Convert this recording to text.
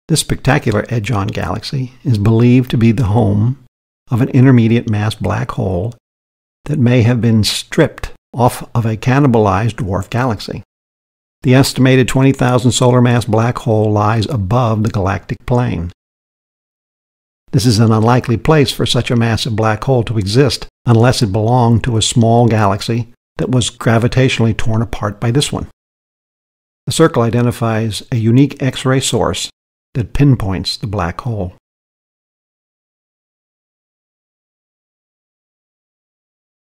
This spectacular edge-on galaxy is believed to be the home of an intermediate mass black hole that may have been stripped off of a cannibalized dwarf galaxy. The estimated 20,000 solar mass black hole lies above the galactic plane. This is an unlikely place for such a massive black hole to exist unless it belonged to a small galaxy that was gravitationally torn apart by this one. The circle identifies a unique X-ray source that pinpoints the black hole.